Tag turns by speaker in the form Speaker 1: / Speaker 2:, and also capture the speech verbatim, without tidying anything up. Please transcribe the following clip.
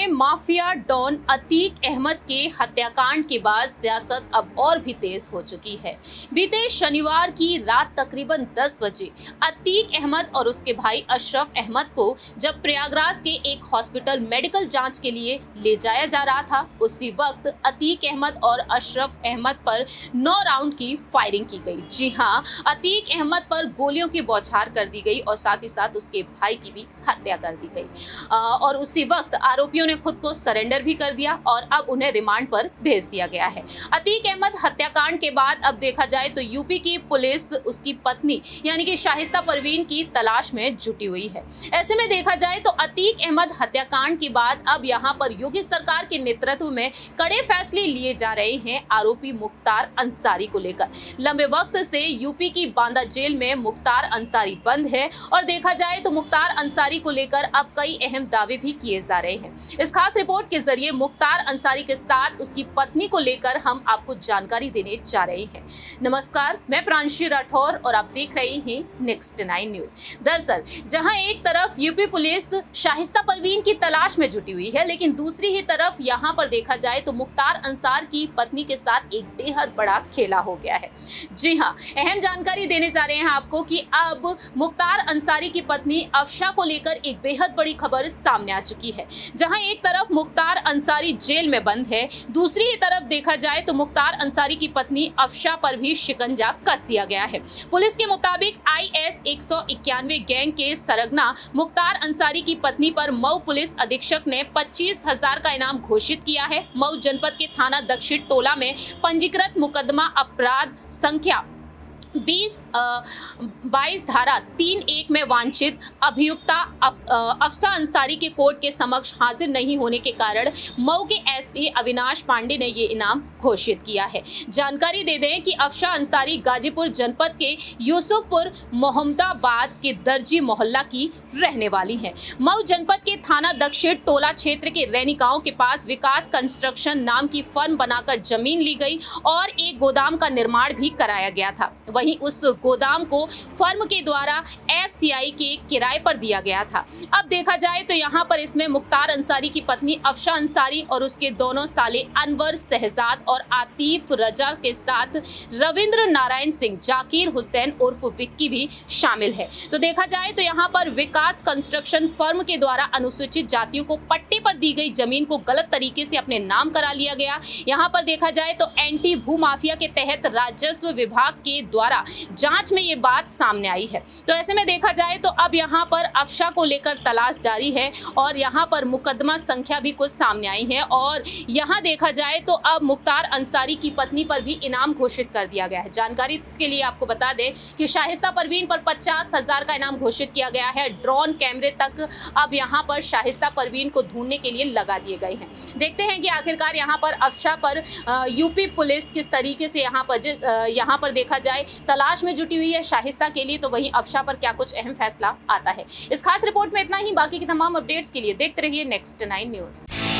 Speaker 1: में mafia don Atiq Ahmad के हत्याकांड के बाद सियासत अब और भी तेज हो चुकी है। बीते शनिवार की रात तकरीबन दस बजे अतीक अहमद और उसके भाई अशरफ अहमद को जब प्रयागराज के एक हॉस्पिटल मेडिकल जांच के लिए ले जाया जा रहा था, उसी वक्त अतीक अहमद और अशरफ अहमद पर नौ राउंड की फायरिंग की गई। जी हां, अतीक अहमद पर गोलियों की बौछार कर दी गई और साथ ही साथ उसके भाई की भी हत्या कर दी गई। और उसी वक्त आरोपियों ने खुद को सरेंडर भी कर दिया और अब उन्हें रिमांड पर भेज दिया गया है। अतीक अहमद हत्याकांड के बाद अब देखा जाए तो यूपी की पुलिस उसकी पत्नी यानी कि शाहिस्ता परवीन की तलाश में जुटी हुई है। ऐसे में देखा जाए तो अतीक अहमद हत्याकांड के बाद अब यहां पर योगी सरकार के नेतृत्व में कड़े फैसले लिए जा रहे हैं आरोपी मुख्तार अंसारी को लेकर। लंबे वक्त से यूपी की बांदा जेल में मुख्तार अंसारी बंद है और देखा जाए तो मुख्तार अंसारी को लेकर अब कई अहम दावे भी किए जा रहे हैं। इस खास रिपोर्ट के जरिए मुख्तार अंसारी के साथ उसकी पत्नी को लेकर हम आपको जानकारी देने जा रहे हैं। नमस्कार, मैं प्रांशी राठौर और आप देख रहे हैं नेक्स्ट नाइन न्यूज। दरअसल जहां एक तरफ यूपी पुलिस शाहिस्ता परवीन की तलाश में जुटी हुई है, लेकिन दूसरी ही तरफ यहां पर देखा जाए तो मुख्तार अंसार की पत्नी के साथ एक बेहद बड़ा खेला हो गया है। जी हां, अहम जानकारी देने जा रहे हैं आपको कि अब मुख्तार अंसारी की पत्नी अफशा को लेकर एक बेहद बड़ी खबर सामने आ चुकी है। जहां एक तरफ मुख्तार अंसारी जेल में बंद है, दूसरी ही तरफ देखा जाए तो मुख्तार अंसारी की पत्नी अफशा पर भी शिकंजा कस दिया गया है। पुलिस के मुताबिक आई एस एक सौ इक्यानवे गैंग के सरगना मुख्तार अंसारी की पत्नी पर मऊ पुलिस अधीक्षक ने पच्चीस हजार का इनाम घोषित किया है। मऊ जनपद के थाना दक्षिण टोला में पंजीकृत मुकदमा अपराध संख्या बीस बाईस धारा तीन एक में वांछित अभियुक्ता अफ, अफसा अंसारी के कोर्ट के समक्ष हाजिर नहीं होने के कारण मऊ के एस पी अविनाश पांडे ने ये इनाम घोषित किया है। जानकारी दे दें कि अफसा अंसारी गाजीपुर जनपद के यूसुफपुर मोहम्मदाबाद के दर्जी मोहल्ला की रहने वाली है। मऊ जनपद के थाना दक्षिण टोला क्षेत्र के रैनी गांव के पास विकास कंस्ट्रक्शन नाम की फर्म बनाकर जमीन ली गई और एक गोदाम का निर्माण भी कराया गया था। वहीं उस गोदाम को फर्म के द्वारा एफ सी आई के किराए पर दिया गया था। अब देखा जाए तो यहां पर इसमें मुख्तार अंसारी की पत्नी अफशा अंसारी और उसके दोनों साले अनवर शहजाद और आतिफ रजा के साथ रविंद्र नारायण सिंह, जाकिर हुसैन उर्फ विक्की भी शामिल है। तो देखा जाए तो यहां पर विकास कंस्ट्रक्शन फर्म के द्वारा अनुसूचित जातियों को पट्टे पर दी गई जमीन को गलत तरीके से अपने नाम करा लिया गया। यहां पर देखा जाए तो एंटी भू माफिया के तहत राजस्व विभाग के द्वारा जांच में ये बात सामने आई है। तो ऐसे में देखा जाए तो अब यहाँ पर अफशा को लेकर तलाश जारी है और यहाँ पर मुकदमा संख्या भी कुछ सामने आई है और यहाँ देखा जाए तो अब मुख्तार अंसारी की पत्नी पर भी इनाम घोषित कर दिया गया है। जानकारी के लिए आपको बता दें कि शाहिस्ता परवीन पर पचास हजार का इनाम घोषित किया गया है। ड्रोन कैमरे तक अब यहाँ पर शाहिस्ता परवीन को ढूंढने के लिए लगा दिए गए हैं। देखते हैं कि आखिरकार यहाँ पर अफशा पर यूपी पुलिस किस तरीके से यहाँ पर यहाँ पर देखा जाए तलाश में जुटी हुई है शाहिस्ता के लिए, तो वहीं अफशा पर क्या कुछ अहम फैसला आता है। इस खास रिपोर्ट में इतना ही। बाकी की तमाम अपडेट्स के लिए देखते रहिए नेक्स्ट नाइन न्यूज।